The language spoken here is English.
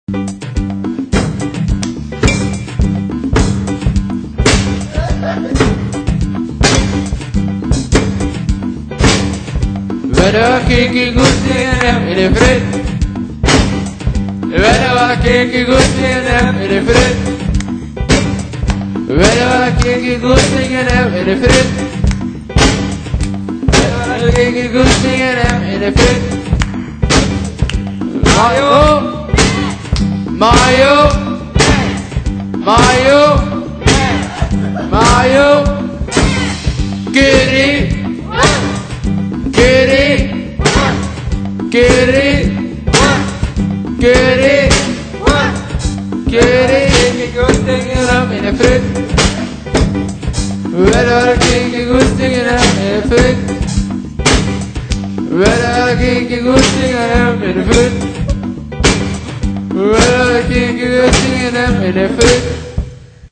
Better kiki goesting en hem in de friet. Better kiki goesting en hem in de friet. Better kiki goesting en hem in de friet. Better kiki goesting en hem in de friet. Mayo, mayo, mayo, mayo, kiri. Get it, get it, get it, get it, Goesting en hem in de friet. Better kiki goesting en hem in de friet. Better kiki goesting en hem in de friet. Better kiki goesting en hem in de friet.